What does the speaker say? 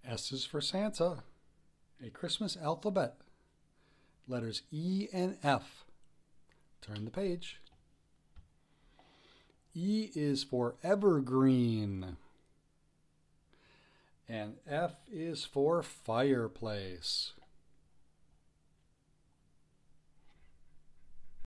S is for Santa. A Christmas alphabet. Letters E and F. Turn the page. E is for evergreen. And F is for fireplace.